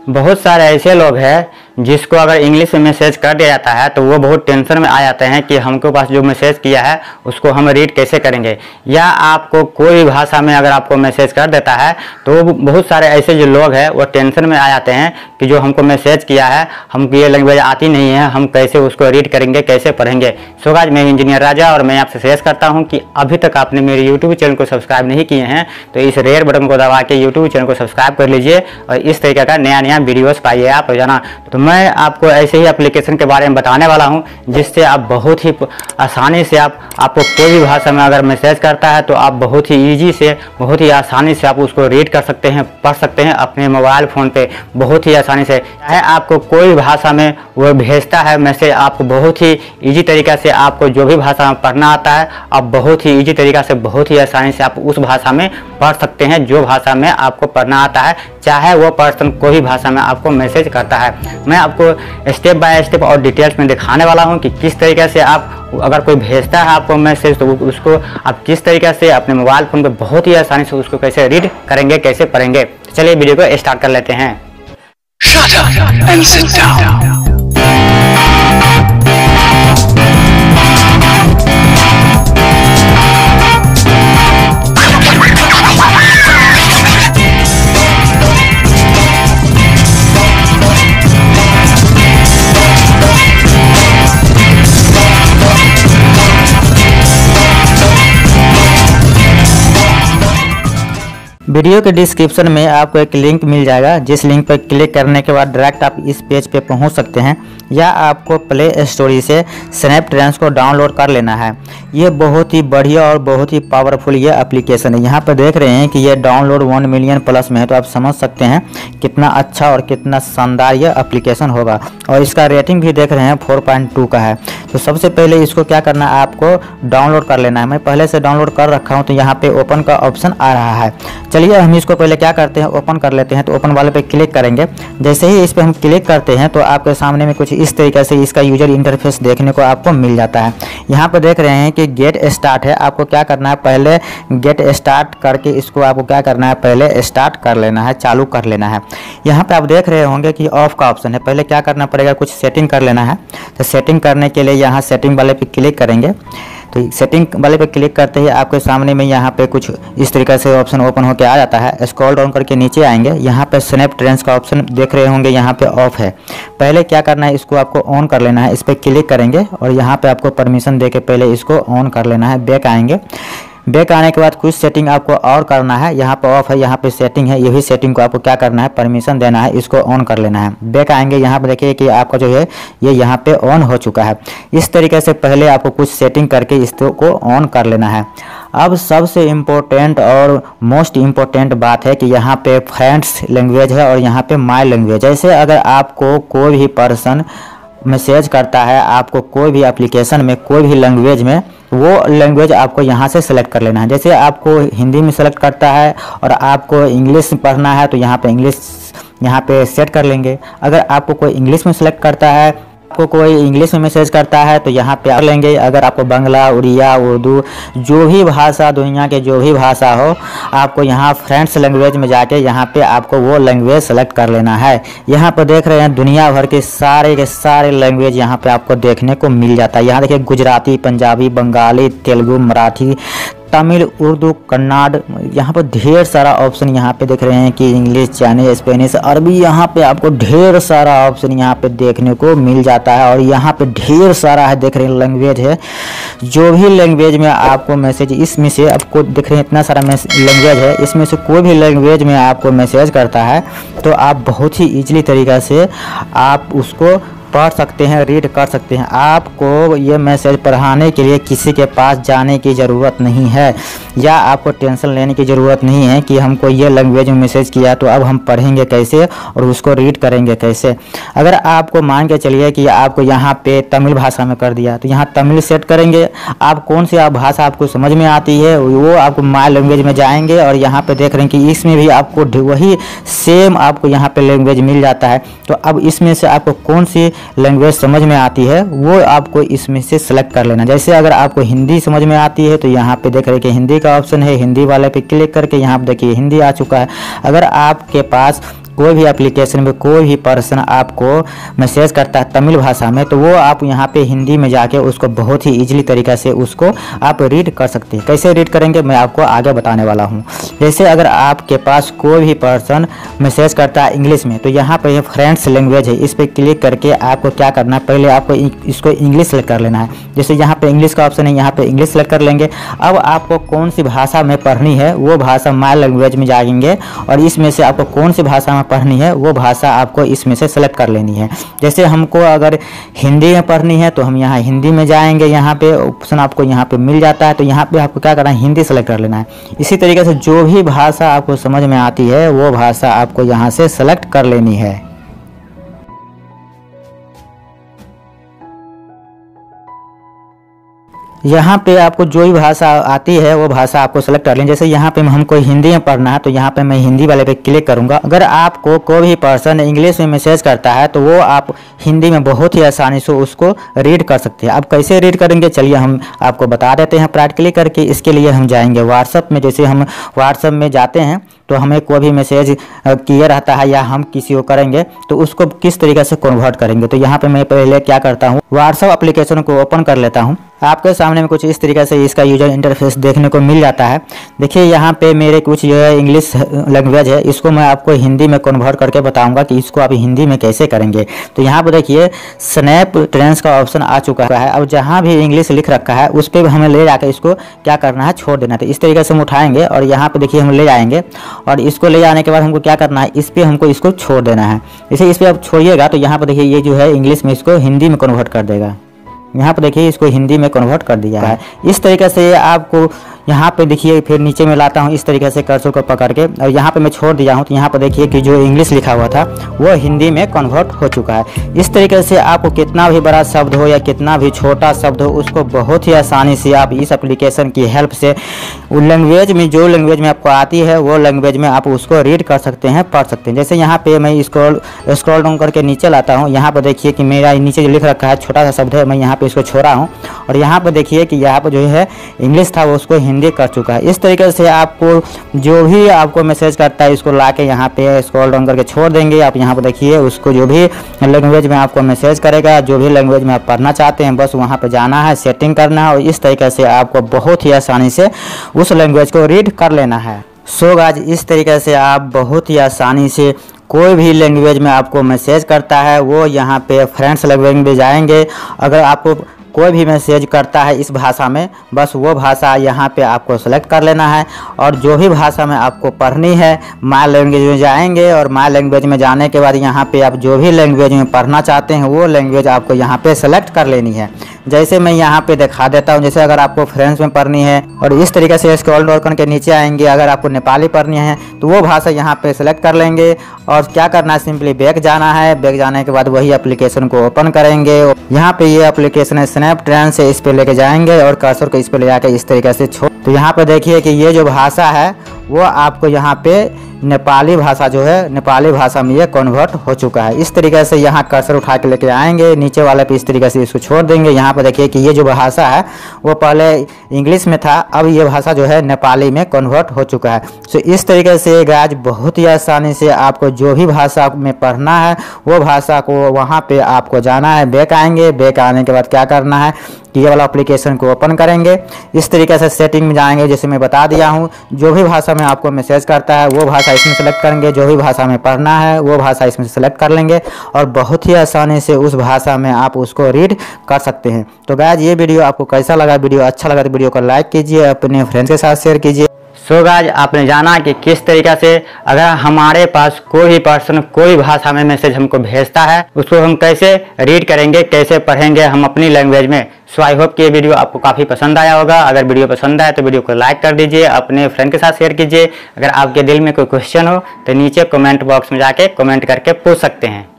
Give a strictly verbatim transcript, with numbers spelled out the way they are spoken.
बहुत सारे ऐसे लोग हैं जिसको अगर इंग्लिश में मैसेज कर दिया जाता है तो वो बहुत टेंशन में आ जाते हैं कि हमको पास जो मैसेज किया है उसको हम रीड कैसे करेंगे। या आपको कोई भी भाषा में अगर आपको मैसेज कर देता है तो बहुत सारे ऐसे जो लोग हैं वो टेंशन में आ जाते हैं कि जो हमको मैसेज किया है हमको ये लैंग्वेज आती नहीं है, हम कैसे उसको रीड करेंगे, कैसे पढ़ेंगे। सो गाइस, मैं इंजीनियर राजा और मैं आपसे सजेस्ट करता हूँ कि अभी तक आपने मेरे यूट्यूब चैनल को सब्सक्राइब नहीं किए हैं तो इस रेड बटन को दबा के यूट्यूब चैनल को सब्सक्राइब कर लीजिए और इस तरीके का नया नया वीडियोस पाइए आप रोजाना। तो मैं आपको ऐसे ही एप्लीकेशन के बारे में बताने वाला हूं जिससे आप बहुत ही आसानी से आप आपको कोई भी भाषा में अगर मैसेज करता है तो आप बहुत ही इजी से बहुत ही आसानी से आप उसको रीड कर सकते हैं, पढ़ सकते हैं अपने मोबाइल फ़ोन पे बहुत ही आसानी से। चाहे आपको कोई भी भाषा में वो भेजता है मैसेज, आपको बहुत ही ईजी तरीका से आपको जो भी भाषा में पढ़ना आता है आप बहुत ही ईजी तरीका से बहुत ही आसानी से आप उस भाषा में पढ़ सकते हैं जो भाषा में आपको पढ़ना आता है, चाहे वो पर्सन कोई भी भाषा में आपको मैसेज करता है। मैं आपको स्टेप बाय स्टेप और डिटेल्स में दिखाने वाला हूं कि किस तरीके से आप अगर कोई भेजता है आपको मैसेज तो उसको आप किस तरीके से अपने मोबाइल फ़ोन पे बहुत ही आसानी से उसको कैसे रीड करेंगे, कैसे पढ़ेंगे। चलिए वीडियो को स्टार्ट कर लेते हैं। Shut up and sit down. Video के डिस्क्रिप्शन में आपको एक लिंक मिल जाएगा, जिस लिंक पर क्लिक करने के बाद डायरेक्ट आप इस पेज पे पहुंच सकते हैं या आपको प्ले स्टोर से स्नैपट्रैन्स को डाउनलोड कर लेना है। ये बहुत ही बढ़िया और बहुत ही पावरफुल ये एप्लीकेशन है। यहाँ पर देख रहे हैं कि ये डाउनलोड वन मिलियन प्लस में है, तो आप समझ सकते हैं कितना अच्छा और कितना शानदार ये एप्लीकेशन होगा। और इसका रेटिंग भी देख रहे हैं फोर पॉइंट टू का है। तो सबसे पहले इसको क्या करना है, आपको डाउनलोड कर लेना है। मैं पहले से डाउनलोड कर रखा हूँ तो यहाँ पे ओपन का ऑप्शन आ रहा है। चलिए हम इसको पहले क्या करते हैं, ओपन कर लेते हैं। तो ओपन वाले पे क्लिक करेंगे। जैसे ही इस पे हम क्लिक करते हैं तो आपके सामने में कुछ इस तरीके से इसका यूजर इंटरफेस देखने को आपको मिल जाता है। यहाँ पे देख रहे हैं कि गेट स्टार्ट है। आपको क्या करना है, पहले गेट स्टार्ट करके इसको आपको क्या करना है, पहले स्टार्ट कर लेना है, चालू कर लेना है। यहाँ पे आप देख रहे होंगे कि ऑफ का ऑप्शन है। पहले क्या करना पड़ेगा, कुछ सेटिंग कर लेना है। तो सेटिंग करने के लिए यहाँ सेटिंग वाले पे क्लिक करेंगे। तो सेटिंग वाले पे क्लिक करते ही आपके सामने में यहाँ पे कुछ इस तरीके से ऑप्शन ओपन होकर आ जाता है। स्क्रॉल डाउन करके नीचे आएंगे, यहाँ पे स्नैपट्रैन्स का ऑप्शन देख रहे होंगे, यहाँ पे ऑफ है। पहले क्या करना है, इसको आपको ऑन कर लेना है। इस पर क्लिक करेंगे और यहाँ पे आपको परमिशन दे के पहले इसको ऑन कर लेना है। बैक आएंगे। बैक आने के बाद कुछ सेटिंग आपको और करना है। यहाँ पे ऑफ है, यहाँ पे सेटिंग है, यही सेटिंग को आपको क्या करना है, परमिशन देना है, इसको ऑन कर लेना है। बैक आएंगे, यहाँ पे देखिए कि आपका जो है ये यहाँ पे ऑन हो चुका है। इस तरीके से पहले आपको कुछ सेटिंग करके इसको ऑन कर लेना है। अब सबसे इम्पोर्टेंट और मोस्ट इम्पोर्टेंट बात है कि यहाँ पे फ्रेंड्स लैंग्वेज है और यहाँ पे माय लैंग्वेज। जैसे अगर आपको कोई भी पर्सन मैसेज करता है, आपको कोई भी एप्लीकेशन में कोई भी लैंग्वेज में, वो लैंग्वेज आपको यहाँ से सेलेक्ट कर लेना है। जैसे आपको हिंदी में सेलेक्ट करता है और आपको इंग्लिश पढ़ना है तो यहाँ पे इंग्लिश यहाँ पे सेट कर लेंगे। अगर आपको कोई इंग्लिश में सेलेक्ट करता है, आपको कोई इंग्लिश में मैसेज करता है तो यहाँ पे कर लेंगे। अगर आपको बांग्ला, उड़िया, उर्दू, जो भी भाषा, दुनिया के जो भी भाषा हो, आपको यहाँ फ्रेंड्स लैंग्वेज में जाके यहाँ पे आपको वो लैंग्वेज सेलेक्ट कर लेना है। यहाँ पर देख रहे हैं दुनिया भर के सारे के सारे लैंग्वेज यहाँ पे आपको देखने को मिल जाता है। यहाँ देखिए गुजराती, पंजाबी, बंगाली, तेलुगु, मराठी, तमिल, उर्दू, कन्नड़, यहाँ पर ढेर सारा ऑप्शन यहाँ पे देख रहे हैं कि इंग्लिश, चाइनीज, स्पेनिश, अरबी, यहाँ पे आपको ढेर सारा ऑप्शन यहाँ पे देखने को मिल जाता है। और यहाँ पे ढेर सारा है, देख रहे हैं लैंग्वेज है। जो भी लैंग्वेज में आपको मैसेज, इसमें से आपको देख रहे हैं इतना सारा लैंग्वेज है, इसमें से कोई भी लैंग्वेज में आपको मैसेज करता है तो आप बहुत ही ईजिली तरीक़ा से आप उसको पढ़ सकते हैं, रीड कर सकते हैं। आपको ये मैसेज पढ़ाने के लिए किसी के पास जाने की ज़रूरत नहीं है या आपको टेंशन लेने की ज़रूरत नहीं है कि हमको ये लैंग्वेज में मैसेज किया तो अब हम पढ़ेंगे कैसे और उसको रीड करेंगे कैसे। अगर आपको मान के चलिए कि आपको यहाँ पे तमिल भाषा में कर दिया तो यहाँ तमिल सेट करेंगे। आप कौन सी आप भाषा आपको समझ में आती है वो आपको माय लैंग्वेज में जाएंगे और यहाँ पे देख रहे हैं कि इसमें भी आपको वही सेम आपको यहाँ पे लैंग्वेज मिल जाता है। तो अब इसमें से आपको कौन सी लैंग्वेज समझ में आती है वो आपको इसमें से सेलेक्ट कर लेना। जैसे अगर आपको हिंदी समझ में आती है तो यहाँ पे देख रहे हैं कि हिंदी का ऑप्शन है, हिंदी वाले पे क्लिक करके यहाँ पे देखिए हिंदी आ चुका है। अगर आपके पास कोई भी एप्लीकेशन में कोई भी पर्सन आपको मैसेज करता है तमिल भाषा में, तो वो आप यहाँ पे हिंदी में जाके उसको बहुत ही ईजिली तरीक़ा से उसको आप रीड कर सकते हैं। कैसे रीड करेंगे मैं आपको आगे बताने वाला हूँ। जैसे अगर आपके पास कोई भी पर्सन मैसेज करता है इंग्लिश में, तो यहाँ पर फ्रेंड्स लैंग्वेज है, इस पर क्लिक करके आपको क्या करना है, पहले आपको इसको इंग्लिश सेलेक्ट कर लेना है। जैसे यहाँ पे इंग्लिश का ऑप्शन है, यहाँ पे इंग्लिश सेलेक्ट कर लेंगे। अब आपको कौन सी भाषा में पढ़नी है वो भाषा माय लैंग्वेज में जाएंगे और इसमें से आपको कौन सी भाषा में पढ़नी है वो भाषा आपको इसमें से सेलेक्ट कर लेनी है। जैसे हमको अगर हिंदी में पढ़नी है तो हम यहाँ हिंदी में जाएंगे, यहाँ पे ऑप्शन आपको यहाँ पे मिल जाता है, तो यहाँ पे आपको क्या करना है, हिंदी सेलेक्ट कर लेना है। इसी तरीके से जो भी भाषा आपको समझ में आती है वो भाषा आपको यहाँ से सेलेक्ट कर लेनी है। यहाँ पे आपको जो भी भाषा आती है वो भाषा आपको सेलेक्ट कर लें। जैसे यहाँ पे हमको हिंदी में पढ़ना है तो यहाँ पे मैं हिंदी वाले पे क्लिक करूँगा। अगर आपको कोई भी पर्सन इंग्लिश में मैसेज करता है तो वो आप हिंदी में बहुत ही आसानी से उसको रीड कर सकते हैं। अब कैसे रीड करेंगे चलिए हम आपको बता देते हैं प्रैक्टिकली करके। इसके लिए हम जाएंगे व्हाट्सअप में। जैसे हम व्हाट्सअप में जाते हैं तो हमें कोई भी मैसेज किया रहता है या हम किसी को करेंगे तो उसको किस तरीके से कन्वर्ट करेंगे, तो यहाँ पे मैं पहले क्या करता हूँ, व्हाट्सअप एप्लीकेशन को ओपन कर लेता हूँ। आपके सामने में कुछ इस तरीके से इसका यूजर इंटरफेस देखने को मिल जाता है। देखिए यहाँ पे मेरे कुछ जो है इंग्लिश लैंग्वेज है, इसको मैं आपको हिंदी में कन्वर्ट करके बताऊंगा कि इसको आप हिंदी में कैसे करेंगे। तो यहाँ पर देखिए स्नैप ट्रांस का ऑप्शन आ चुका है। अब जहाँ भी इंग्लिश लिख रखा है उस पर हमें ले जाकर इसको क्या करना है, छोड़ देना है। तो इस तरीके से हम उठाएंगे और यहाँ पे देखिए हम ले जाएंगे और इसको ले जाने के बाद हमको क्या करना है, इस पर हमको इसको छोड़ देना है। इसे इस पर आप छोड़िएगा तो यहाँ पर देखिए ये जो है इंग्लिश में इसको हिंदी में कन्वर्ट कर देगा। यहाँ पर देखिए इसको हिंदी में कन्वर्ट कर दिया है। इस तरीके से आपको यहाँ पे देखिए फिर नीचे में लाता हूँ इस तरीके से कर्सर को पकड़ के और यहाँ पे मैं छोड़ दिया हूँ। तो यहाँ पर देखिए कि जो इंग्लिश लिखा हुआ था वो हिंदी में कन्वर्ट हो चुका है। इस तरीके से आपको कितना भी बड़ा शब्द हो या कितना भी छोटा शब्द हो उसको बहुत ही आसानी से आप इस एप्लीकेशन की हेल्प से लैंग्वेज में जो लैंग्वेज में आपको आती है वो लैंग्वेज में आप उसको रीड कर सकते हैं, पढ़ सकते हैं। जैसे यहाँ पे मैं स्क्रॉल स्क्रॉल डाउन करके नीचे लाता हूँ। यहाँ पर देखिए कि मेरा नीचे जो लिख रखा है छोटा सा शब्द है, मैं यहाँ पे इसको छोड़ा हूँ और यहाँ पर देखिए कि यहाँ पर जो है इंग्लिश था वो उसको हिंदी कर चुका है। इस तरीके से आपको जो भी आपको मैसेज करता है इसको लाके यहाँ पे स्क्रॉल डाउन करके छोड़ देंगे। आप यहाँ पर देखिए उसको जो भी लैंग्वेज में आपको मैसेज करेगा, जो भी लैंग्वेज में आप पढ़ना चाहते हैं, बस वहाँ पे जाना है, सेटिंग करना है और इस तरीके से आपको बहुत ही आसानी से उस लैंग्वेज को रीड कर लेना है। सो गाइस इस तरीके से आप बहुत ही आसानी से कोई भी लैंग्वेज में आपको मैसेज करता है वो यहाँ पे फ्रेंड्स लैंग्वेज में जाएंगे। अगर आपको कोई भी मैसेज करता है इस भाषा में, बस वो भाषा यहाँ पे आपको सेलेक्ट कर लेना है और जो भी भाषा में आपको पढ़नी है माय लैंग्वेज में जाएंगे और माय लैंग्वेज में जाने के बाद यहाँ पे आप जो भी लैंग्वेज में पढ़ना चाहते हैं वो लैंग्वेज आपको यहाँ पे सेलेक्ट कर लेनी है। जैसे मैं यहाँ पे दिखा देता हूँ। जैसे अगर आपको फ्रेंच में पढ़नी है और इस तरीके से स्क्रॉल डाउन करके नीचे आएंगे, अगर आपको नेपाली पढ़नी है तो वो भाषा यहाँ पे सेलेक्ट कर लेंगे और क्या करना है, सिंपली बैक जाना है। बैक जाने के बाद वही एप्लीकेशन को ओपन करेंगे। यहाँ पे ये एप्लीकेशन है स्नैप ट्रांस से, इस पे लेके जाएंगे और कर्सर को इस पे ले जाकर इस तरीके से छोड़। तो यहाँ पे देखिए कि ये जो भाषा है वो आपको यहाँ पे नेपाली भाषा जो है नेपाली भाषा में ये कन्वर्ट हो चुका है। इस तरीके से यहाँ कर्सर उठा के लेके आएंगे, नीचे वाले पे इस तरीके से इसको छोड़ देंगे। यहाँ पे देखिए कि ये जो भाषा है वो पहले इंग्लिश में था, अब ये भाषा जो है नेपाली में कन्वर्ट हो चुका है। सो इस तरीके से गाइस बहुत ही आसानी से आपको जो भी भाषा में पढ़ना है वो भाषा को वहाँ पे आपको जाना है। बैक आएंगे, बैक आने के बाद क्या करना है कि ये वाला एप्लीकेशन को ओपन करेंगे। इस तरीके से सेटिंग में जाएंगे, जैसे मैं बता दिया हूँ। जो भी भाषा में आपको मैसेज करता है वो भाषा इसमें सेलेक्ट करेंगे, जो भी भाषा में पढ़ना है वो भाषा इसमें सेलेक्ट कर लेंगे और बहुत ही आसानी से उस भाषा में आप उसको रीड कर सकते हैं। तो गाइस ये वीडियो आपको कैसा लगा? वीडियो अच्छा लगा तो वीडियो को लाइक कीजिए, अपने फ्रेंड्स के साथ शेयर कीजिए। सो गाइस आपने जाना कि किस तरीक़ा से अगर हमारे पास कोई भी पर्सन कोई भाषा में मैसेज हमको भेजता है उसको हम कैसे रीड करेंगे, कैसे पढ़ेंगे हम अपनी लैंग्वेज में। सो आई होप कि ये वीडियो आपको काफ़ी पसंद आया होगा। अगर वीडियो पसंद आए तो वीडियो को लाइक कर दीजिए, अपने फ्रेंड के साथ शेयर कीजिए। अगर आपके दिल में कोई क्वेश्चन हो तो नीचे कमेंट बॉक्स में जाके कमेंट करके पूछ सकते हैं।